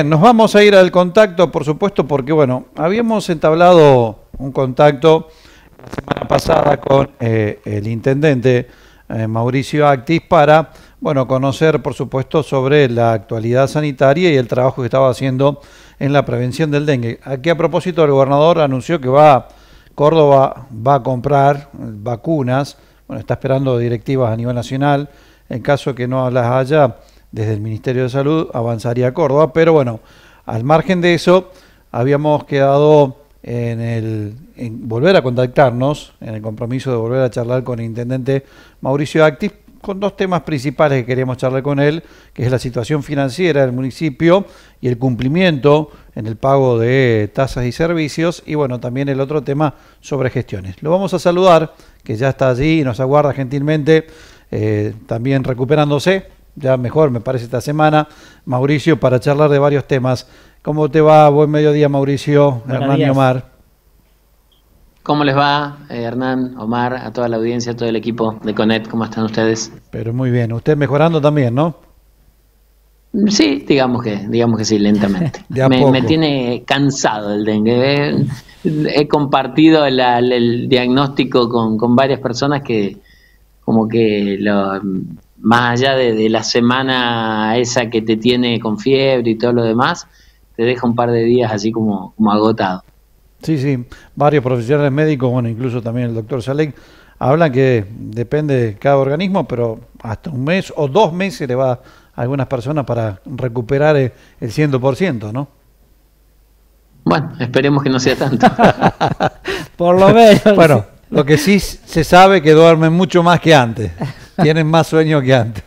Nos vamos a ir al contacto, por supuesto, porque bueno, habíamos entablado un contacto la semana pasada con el intendente Mauricio Actis para, bueno, conocer, por supuesto, sobre la actualidad sanitaria y el trabajo que estaba haciendo en la prevención del dengue. Aquí, a propósito, el gobernador anunció que Córdoba va a comprar vacunas. Bueno, está esperando directivas a nivel nacional. En caso que no las haya, desde el Ministerio de Salud avanzaría a Córdoba, pero bueno, al margen de eso, habíamos quedado en volver a contactarnos, en el compromiso de volver a charlar con el intendente Mauricio Actis, con dos temas principales que queríamos charlar con él, que es la situación financiera del municipio y el cumplimiento en el pago de tasas y servicios, y bueno, también el otro tema sobre gestiones. Lo vamos a saludar, que ya está allí y nos aguarda gentilmente, también recuperándose, ya mejor me parece esta semana, Mauricio, para charlar de varios temas. ¿Cómo te va? Buen mediodía, Mauricio, Hernán y Omar. ¿Cómo les va, Hernán, Omar, a toda la audiencia, a todo el equipo de Conet? ¿Cómo están ustedes? Pero muy bien, usted mejorando también, ¿no? Sí, digamos que sí, lentamente. Me tiene cansado el dengue. He compartido el diagnóstico con varias personas que como que más allá de la semana esa que te tiene con fiebre y todo lo demás, te deja un par de días así como agotado. Sí, varios profesionales médicos, bueno, incluso también el doctor Salek, hablan que depende de cada organismo, pero hasta un mes o 2 meses le va a algunas personas para recuperar el 100%, ¿no? Bueno, esperemos que no sea tanto. Por lo menos. Bueno, lo que sí se sabe que duermen mucho más que antes, tienen más sueño que antes.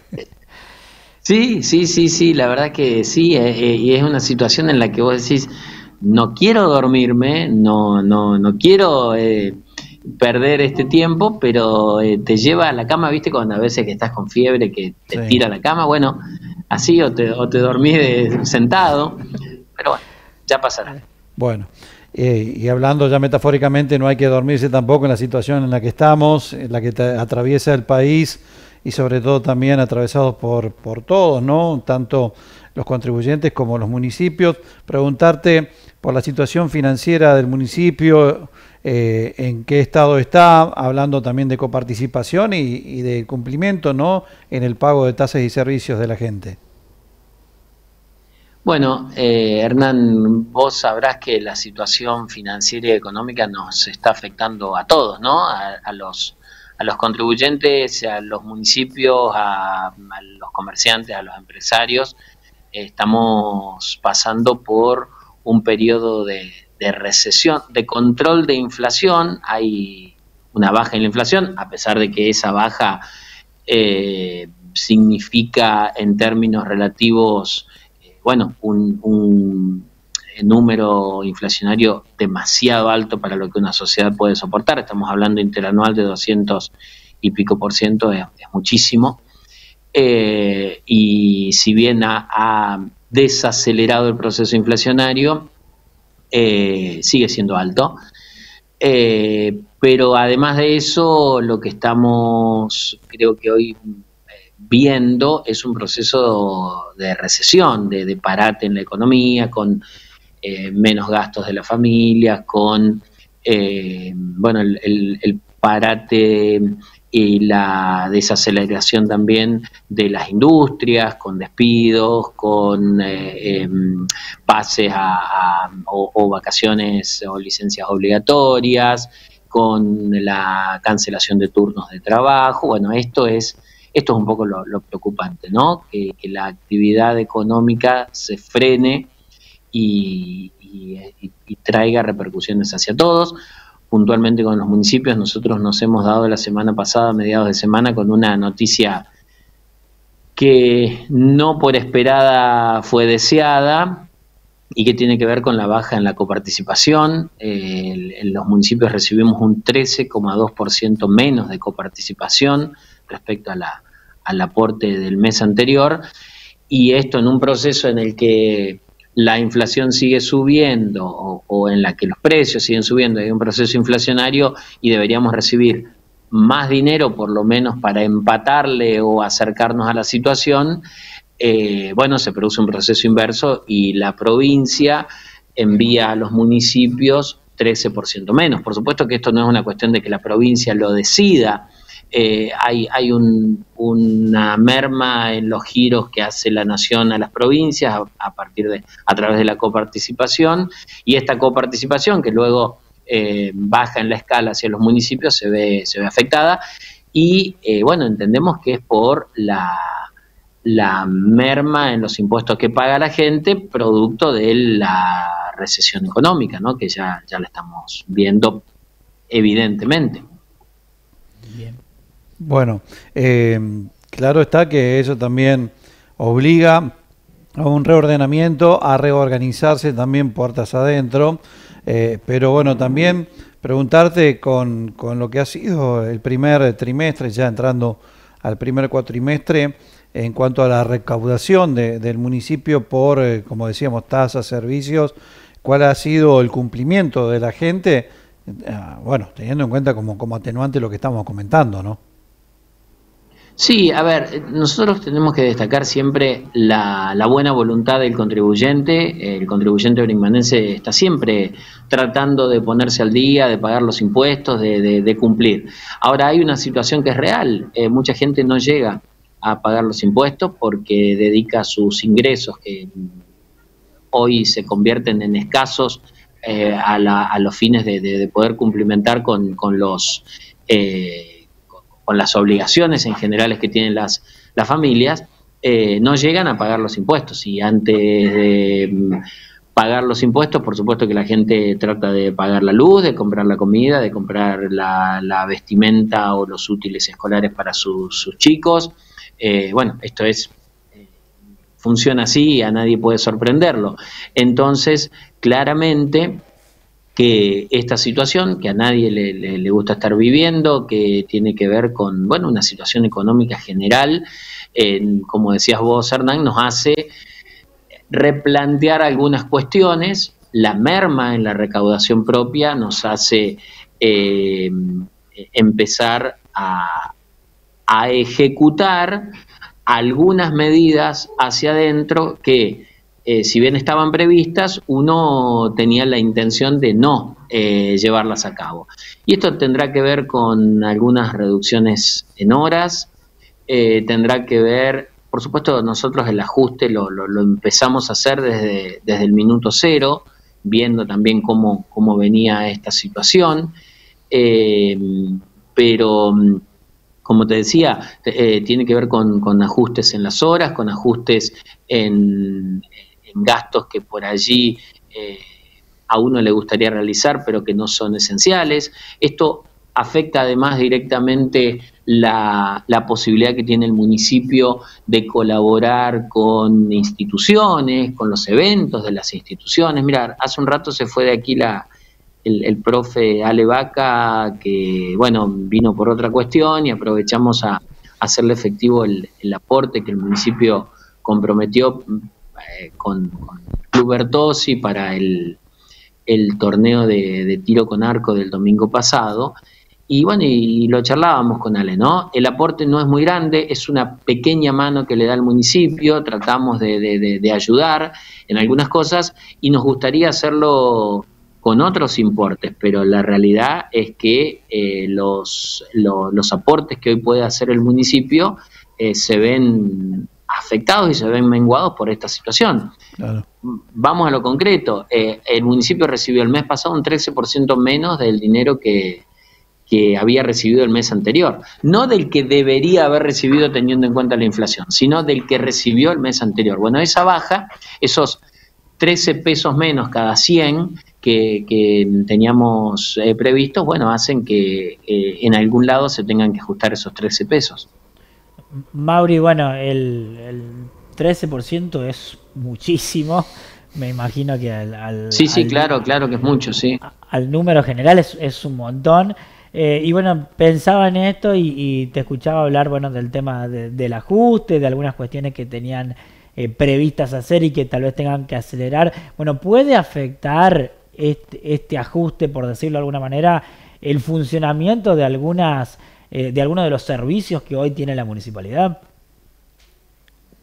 Sí, la verdad que sí, y es una situación en la que vos decís, no quiero dormirme, no quiero perder este tiempo, pero te lleva a la cama, ¿viste? Cuando a veces que estás con fiebre, que te tira a la cama, bueno, así o te dormís sentado, pero bueno, ya pasará. Bueno, y hablando ya metafóricamente, no hay que dormirse tampoco en la situación en la que estamos, en la que atraviesa el país y sobre todo también atravesados por todos, ¿no? Tanto los contribuyentes como los municipios. Preguntarte por la situación financiera del municipio, en qué estado está, hablando también de coparticipación y de cumplimiento, ¿no?, en el pago de tasas y servicios de la gente. Bueno, Hernán, vos sabrás que la situación financiera y económica nos está afectando a todos, ¿no? A los contribuyentes, a los municipios, a los comerciantes, a los empresarios. Estamos pasando por un periodo de recesión, de control de inflación. Hay una baja en la inflación, a pesar de que esa baja significa en términos relativos, bueno, un número inflacionario demasiado alto para lo que una sociedad puede soportar. Estamos hablando interanual de 200 y pico %, es muchísimo. Y si bien ha desacelerado el proceso inflacionario, sigue siendo alto. Pero además de eso, lo que estamos, creo que hoy, viendo es un proceso de recesión, de parate en la economía, con menos gastos de las familias, con bueno, el parate y la desaceleración también de las industrias, con despidos, con pases o vacaciones o licencias obligatorias, con la cancelación de turnos de trabajo. Bueno, esto es un poco lo preocupante, ¿no? Que la actividad económica se frene y traiga repercusiones hacia todos. Puntualmente con los municipios, nosotros nos hemos dado la semana pasada, a mediados de semana, con una noticia que no por esperada fue deseada y que tiene que ver con la baja en la coparticipación. En los municipios recibimos un 13,2% menos de coparticipación respecto al aporte del mes anterior, y esto en un proceso en el que la inflación sigue subiendo o en la que los precios siguen subiendo, hay un proceso inflacionario y deberíamos recibir más dinero por lo menos para empatarle o acercarnos a la situación. bueno, se produce un proceso inverso y la provincia envía a los municipios 13% menos. Por supuesto que esto no es una cuestión de que la provincia lo decida. Hay una merma en los giros que hace la nación a las provincias a través de la coparticipación, y esta coparticipación que luego baja en la escala hacia los municipios se ve afectada, y bueno, entendemos que es por la merma en los impuestos que paga la gente producto de la recesión económica, ¿no? Que ya la estamos viendo evidentemente. Bien. Bueno, claro está que eso también obliga a un reordenamiento, a reorganizarse también puertas adentro, pero bueno, también preguntarte con lo que ha sido el primer trimestre, ya entrando al primer cuatrimestre, en cuanto a la recaudación del municipio por, como decíamos, tasas, servicios, ¿cuál ha sido el cumplimiento de la gente? Bueno, teniendo en cuenta como atenuante lo que estamos comentando, ¿no? Sí, a ver, nosotros tenemos que destacar siempre la buena voluntad del contribuyente. El contribuyente brinmanense está siempre tratando de ponerse al día, de pagar los impuestos, de cumplir. Ahora hay una situación que es real, mucha gente no llega a pagar los impuestos porque dedica sus ingresos, que hoy se convierten en escasos, a los fines de poder cumplimentar con las obligaciones en generales que tienen las familias, no llegan a pagar los impuestos. Y antes de pagar los impuestos, por supuesto que la gente trata de pagar la luz, de comprar la comida, de comprar la vestimenta o los útiles escolares para sus chicos. Bueno, esto funciona así y a nadie puede sorprenderlo. Entonces, claramente que esta situación, que a nadie le gusta estar viviendo, que tiene que ver con, bueno, una situación económica general, como decías vos, Hernán, nos hace replantear algunas cuestiones. La merma en la recaudación propia nos hace empezar a ejecutar algunas medidas hacia adentro que, si bien estaban previstas, uno tenía la intención de no llevarlas a cabo. Y esto tendrá que ver con algunas reducciones en horas, tendrá que ver, por supuesto, nosotros el ajuste lo empezamos a hacer desde el minuto cero, viendo también cómo venía esta situación, pero como te decía, tiene que ver con ajustes en las horas, con ajustes en gastos que por allí a uno le gustaría realizar, pero que no son esenciales. Esto afecta además directamente la posibilidad que tiene el municipio de colaborar con instituciones, con los eventos de las instituciones. Mira, hace un rato se fue de aquí el profe Ale Vaca, que bueno, vino por otra cuestión, y aprovechamos a hacerle efectivo el aporte que el municipio comprometió con Club Bertossi para el torneo de tiro con arco del domingo pasado. Y bueno, y lo charlábamos con Ale, ¿no? El aporte no es muy grande, es una pequeña mano que le da el municipio, tratamos de ayudar en algunas cosas y nos gustaría hacerlo con otros importes, pero la realidad es que los aportes que hoy puede hacer el municipio se ven afectados y se ven menguados por esta situación. Claro. Vamos a lo concreto, el municipio recibió el mes pasado un 13% menos del dinero que había recibido el mes anterior, no del que debería haber recibido teniendo en cuenta la inflación, sino del que recibió el mes anterior. Bueno, esa baja, esos 13 pesos menos cada 100 que teníamos previstos, bueno, hacen que en algún lado se tengan que ajustar esos 13 pesos. Mauri, bueno, el 13% es muchísimo. Me imagino que claro que es mucho, sí. Al número general es un montón. Y bueno, pensaba en esto y te escuchaba hablar, bueno, del tema del ajuste, de algunas cuestiones que tenían previstas hacer y que tal vez tengan que acelerar. Bueno, ¿puede afectar este ajuste, por decirlo de alguna manera, el funcionamiento de algunos de los servicios que hoy tiene la municipalidad?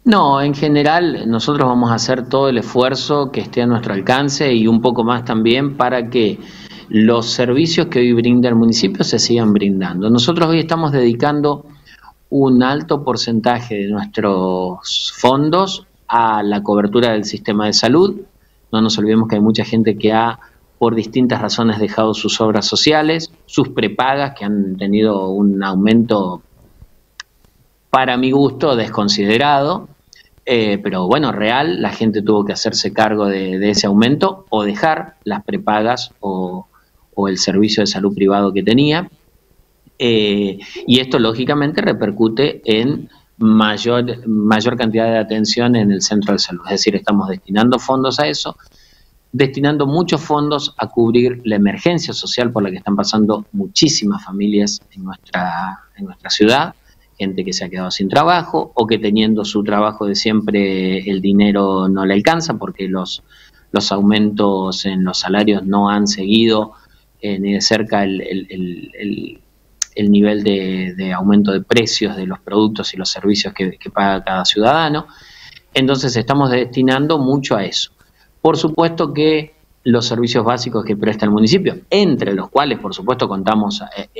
No, en general nosotros vamos a hacer todo el esfuerzo que esté a nuestro alcance y un poco más también para que los servicios que hoy brinda el municipio se sigan brindando. Nosotros hoy estamos dedicando un alto porcentaje de nuestros fondos a la cobertura del sistema de salud. No nos olvidemos que hay mucha gente que ha, por distintas razones, dejado sus obras sociales, sus prepagas, que han tenido un aumento, para mi gusto, desconsiderado. Pero bueno, real, la gente tuvo que hacerse cargo de ese aumento o dejar las prepagas o el servicio de salud privado que tenía. Y esto lógicamente repercute en mayor cantidad de atención en el centro de salud. Es decir, estamos destinando fondos a eso, destinando muchos fondos a cubrir la emergencia social por la que están pasando muchísimas familias en nuestra ciudad, gente que se ha quedado sin trabajo o que teniendo su trabajo de siempre el dinero no le alcanza porque los aumentos en los salarios no han seguido ni de cerca el nivel de aumento de precios de los productos y los servicios que paga cada ciudadano. Entonces estamos destinando mucho a eso. Por supuesto que los servicios básicos que presta el municipio, entre los cuales por supuesto contamos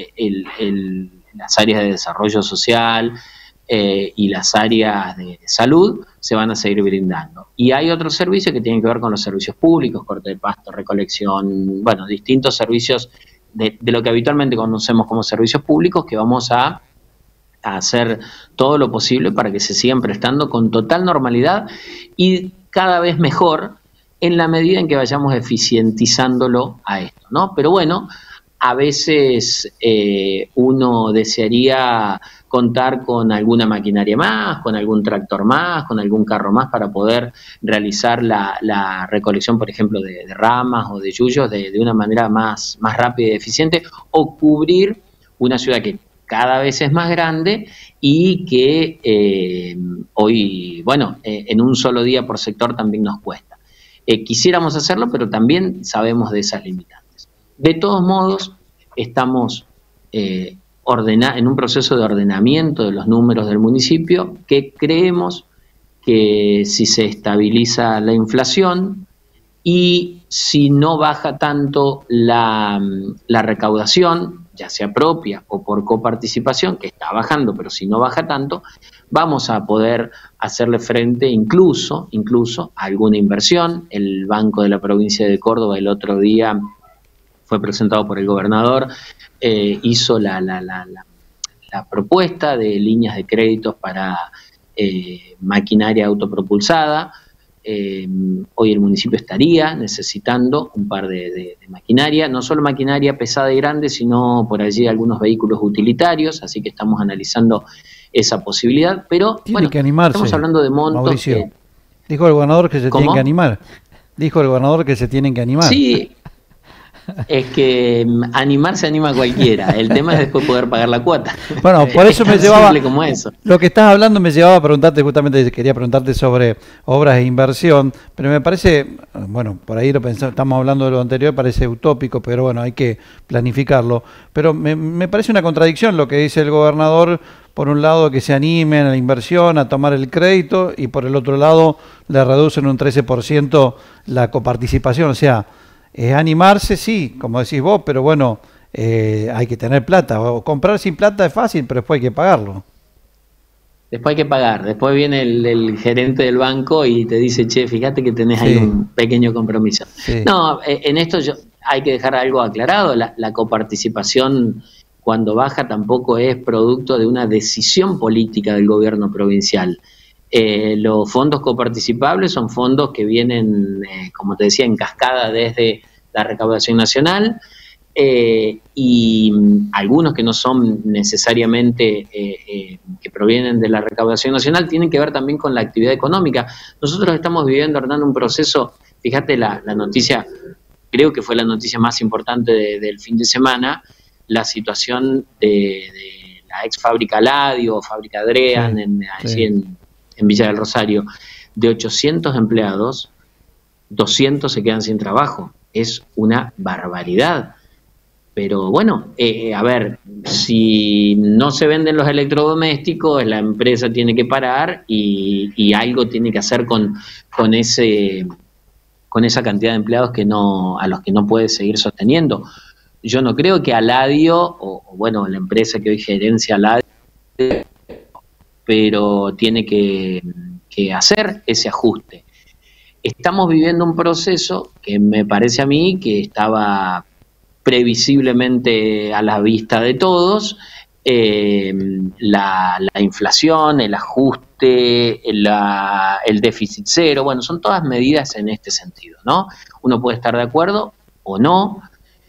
las áreas de desarrollo social y las áreas de salud, se van a seguir brindando. Y hay otros servicios que tienen que ver con los servicios públicos, corte de pasto, recolección, bueno, distintos servicios de lo que habitualmente conocemos como servicios públicos, que vamos a hacer todo lo posible para que se sigan prestando con total normalidad y cada vez mejor en la medida en que vayamos eficientizándolo a esto, ¿no? Pero bueno, a veces uno desearía contar con alguna maquinaria más, con algún tractor más, con algún carro más para poder realizar la recolección, por ejemplo, de ramas o de yuyos de una manera más rápida y eficiente, o cubrir una ciudad que cada vez es más grande y que hoy, bueno, en un solo día por sector también nos cuesta. Quisiéramos hacerlo, pero también sabemos de esas limitantes. De todos modos, estamos en un proceso de ordenamiento de los números del municipio que creemos que si se estabiliza la inflación y si no baja tanto la recaudación, ya sea propia o por coparticipación, que está bajando, pero si no baja tanto, vamos a poder hacerle frente incluso a alguna inversión. El Banco de la Provincia de Córdoba el otro día fue presentado por el gobernador, hizo la propuesta de líneas de créditos para maquinaria autopropulsada. Hoy el municipio estaría necesitando un par de maquinaria, no solo maquinaria pesada y grande, sino por allí algunos vehículos utilitarios, así que estamos analizando esa posibilidad, pero tiene bueno, que animarse, estamos hablando de montos. Mauricio, dijo el gobernador que se ¿Cómo? tienen que animar. Dijo el gobernador que se tienen que animar. Sí, es que animar se anima cualquiera, el tema es después poder pagar la cuota. Bueno, por eso me llevaba, simple como eso. Lo que estás hablando me llevaba a preguntarte, justamente quería preguntarte sobre obras de inversión, pero me parece, bueno, por ahí lo pensamos, estamos hablando de lo anterior, parece utópico, pero bueno, hay que planificarlo. Pero me parece una contradicción lo que dice el gobernador, por un lado que se animen a la inversión, a tomar el crédito, y por el otro lado le reducen un 13% la coparticipación, o sea, es animarse, sí, como decís vos, pero bueno, hay que tener plata. O comprar sin plata es fácil, pero después hay que pagarlo. Después hay que pagar. Después viene el gerente del banco y te dice, che, fíjate que tenés ahí un pequeño compromiso. Sí. No, en esto hay que dejar algo aclarado. La coparticipación, cuando baja, tampoco es producto de una decisión política del gobierno provincial. Los fondos coparticipables son fondos que vienen, como te decía, en cascada desde la recaudación nacional, y algunos que no son necesariamente que provienen de la recaudación nacional tienen que ver también con la actividad económica. Nosotros estamos viviendo, Hernán, un proceso, fíjate la noticia, creo que fue la noticia más importante del fin de semana, la situación de la ex fábrica Ladio o fábrica Adrean, en Villa del Rosario. De 800 empleados, 200 se quedan sin trabajo. Es una barbaridad. Pero bueno, a ver, si no se venden los electrodomésticos, la empresa tiene que parar y algo tiene que hacer con esa cantidad de empleados a los que no puede seguir sosteniendo. Yo no creo que Aladio, o bueno, la empresa que hoy gerencia Aladio, pero tiene que hacer ese ajuste. Estamos viviendo un proceso que me parece a mí que estaba previsiblemente a la vista de todos, la inflación, el ajuste, el déficit cero, bueno, son todas medidas en este sentido, ¿no? Uno puede estar de acuerdo o no,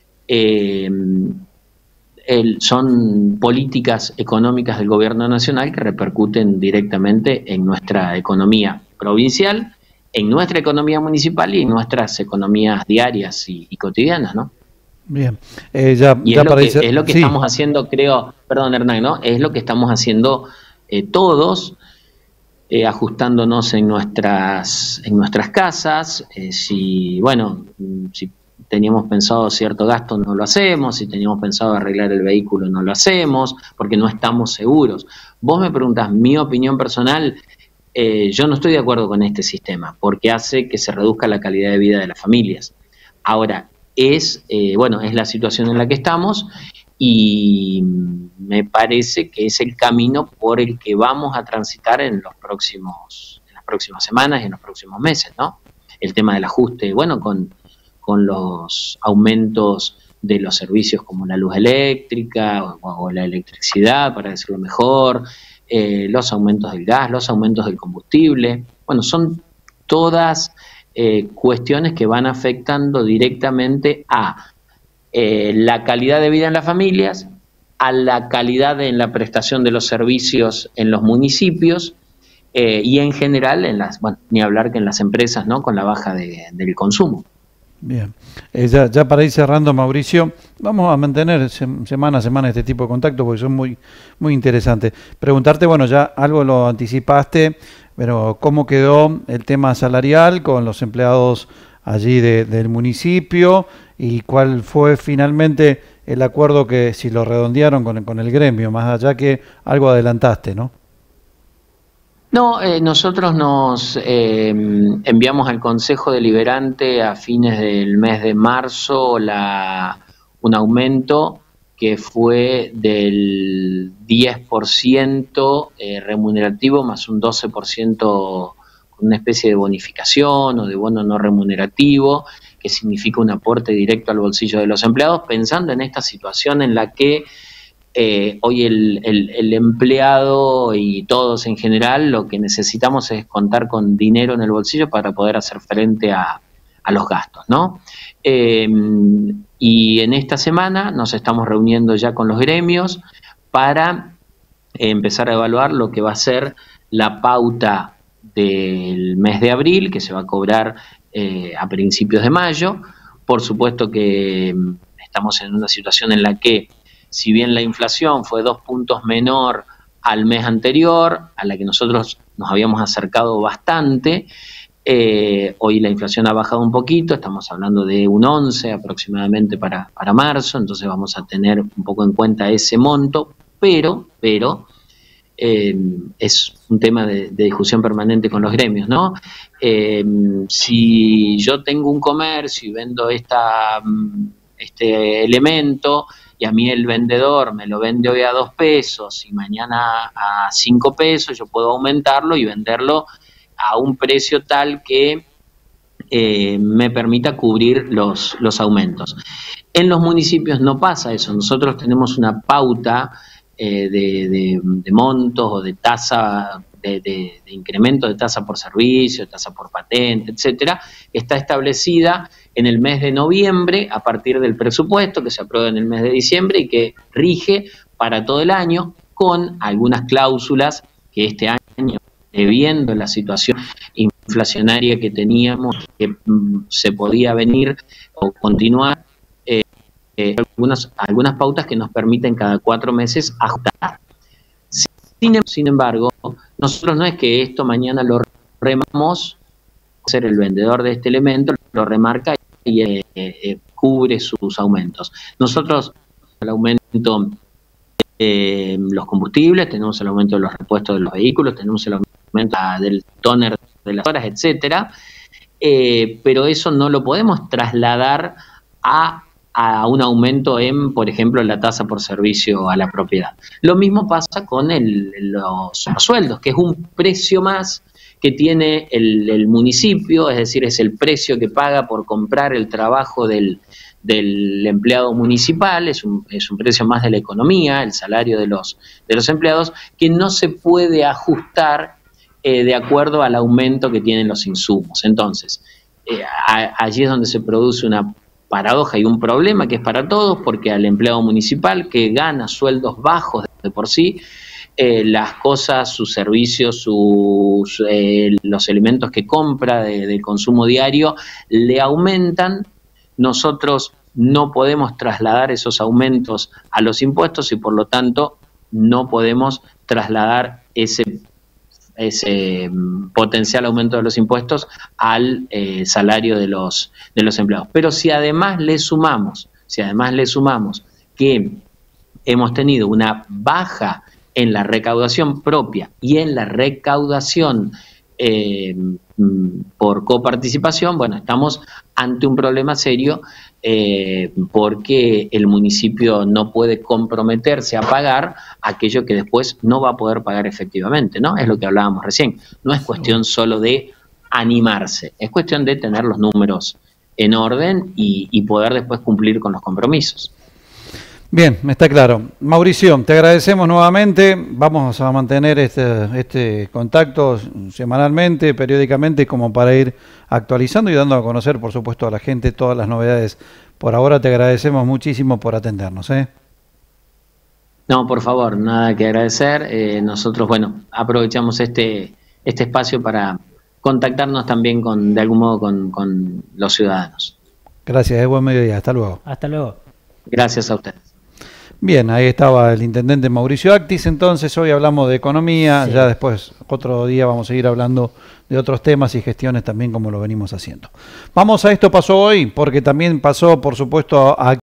son políticas económicas del gobierno nacional que repercuten directamente en nuestra economía provincial, en nuestra economía municipal y en nuestras economías diarias y cotidianas, ¿no? Bien, y es lo que sí, estamos haciendo, creo, perdón Hernán, ¿no? Es lo que estamos haciendo todos, ajustándonos en nuestras casas. Si teníamos pensado cierto gasto, no lo hacemos. Si teníamos pensado arreglar el vehículo, no lo hacemos, porque no estamos seguros. Vos me preguntás mi opinión personal. Yo no estoy de acuerdo con este sistema, porque hace que se reduzca la calidad de vida de las familias. Ahora, es la situación en la que estamos y me parece que es el camino por el que vamos a transitar en las próximas semanas y en los próximos meses, ¿no? El tema del ajuste, bueno, con los aumentos de los servicios como la luz eléctrica o la electricidad, para decirlo mejor, los aumentos del gas, los aumentos del combustible, bueno, son todas cuestiones que van afectando directamente a la calidad de vida en las familias, a la calidad en la prestación de los servicios en los municipios y en general ni hablar que en las empresas, ¿no? Con la baja del consumo. Bien, ya para ir cerrando, Mauricio, vamos a mantener semana a semana este tipo de contactos porque son muy, muy interesantes. Preguntarte, bueno, ya algo lo anticipaste, pero ¿cómo quedó el tema salarial con los empleados allí del municipio y cuál fue finalmente el acuerdo que si lo redondearon con el gremio, más allá que algo adelantaste, ¿no? No, nosotros nos enviamos al Consejo Deliberante a fines del mes de marzo un aumento que fue del 10% remunerativo más un 12% con una especie de bonificación o de bono no remunerativo, que significa un aporte directo al bolsillo de los empleados, pensando en esta situación en la que hoy el empleado y todos en general lo que necesitamos es contar con dinero en el bolsillo para poder hacer frente a los gastos, ¿no? Y en esta semana nos estamos reuniendo ya con los gremios para empezar a evaluar lo que va a ser la pauta del mes de abril, que se va a cobrar a principios de mayo. Por supuesto que estamos en una situación en la que si bien la inflación fue 2 puntos menor al mes anterior, a la que nosotros nos habíamos acercado bastante, hoy la inflación ha bajado un poquito, estamos hablando de un 11 aproximadamente para marzo, entonces vamos a tener un poco en cuenta ese monto, pero es un tema de discusión permanente con los gremios, ¿no? Si yo tengo un comercio y vendo este elemento, y a mí el vendedor me lo vende hoy a 2 pesos y mañana a 5 pesos, yo puedo aumentarlo y venderlo a un precio tal que me permita cubrir los aumentos. En los municipios no pasa eso, nosotros tenemos una pauta de montos o de tasa, de incremento de tasa por servicio, tasa por patente, etcétera, está establecida en el mes de noviembre a partir del presupuesto que se aprueba en el mes de diciembre y que rige para todo el año con algunas cláusulas que este año, debiendo la situación inflacionaria que teníamos, que se podía venir o continuar, algunas pautas que nos permiten cada 4 meses ajustar. Sin embargo, nosotros no es que esto mañana lo remamos, ser el vendedor de este elemento, lo remarca y cubre sus aumentos. Nosotros, el aumento de los combustibles, tenemos el aumento de los repuestos de los vehículos, tenemos el aumento del tóner de las horas, etcétera, pero eso no lo podemos trasladar a un aumento en, por ejemplo, la tasa por servicio a la propiedad. Lo mismo pasa con los sueldos, que es un precio más que tiene el municipio, es decir, es el precio que paga por comprar el trabajo del empleado municipal, es un precio más de la economía, el salario de los empleados, que no se puede ajustar de acuerdo al aumento que tienen los insumos. Entonces, allí es donde se produce una paradoja y un problema que es para todos, porque al empleado municipal que gana sueldos bajos de por sí, las cosas, sus servicios, los elementos que compra de consumo diario le aumentan. Nosotros no podemos trasladar esos aumentos a los impuestos y por lo tanto no podemos trasladar ese potencial aumento de los impuestos al salario de los empleados. Pero si además le sumamos que hemos tenido una baja en la recaudación propia y en la recaudación por coparticipación, bueno, estamos ante un problema serio porque el municipio no puede comprometerse a pagar aquello que después no va a poder pagar efectivamente, ¿no? Es lo que hablábamos recién. No es cuestión solo de animarse, es cuestión de tener los números en orden y poder después cumplir con los compromisos. Bien, está claro. Mauricio, te agradecemos nuevamente. Vamos a mantener este contacto semanalmente, periódicamente, como para ir actualizando y dando a conocer, por supuesto, a la gente todas las novedades. Por ahora te agradecemos muchísimo por atendernos, ¿eh? No, por favor, nada que agradecer. Nosotros, bueno, aprovechamos este espacio para contactarnos también de algún modo con los ciudadanos. Gracias, buen mediodía. Hasta luego. Hasta luego. Gracias a ustedes. Bien, ahí estaba el intendente Mauricio Actis. Entonces hoy hablamos de economía, sí. Ya después otro día vamos a seguir hablando de otros temas y gestiones también como lo venimos haciendo. Vamos a Esto Pasó Hoy, porque también pasó, por supuesto, a